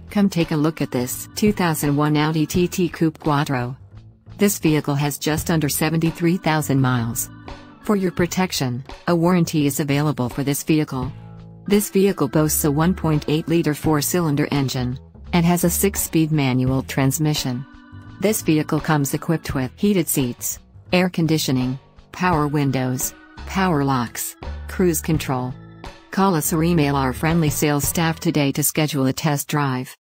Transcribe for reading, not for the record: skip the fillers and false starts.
Come take a look at this 2001 Audi TT Coupe Quattro. This vehicle has just under 73,000 miles. For your protection, a warranty is available for this vehicle. This vehicle boasts a 1.8-liter 4-cylinder engine and has a 6-speed manual transmission. This vehicle comes equipped with heated seats, air conditioning, power windows, power locks, cruise control. Call us or email our friendly sales staff today to schedule a test drive.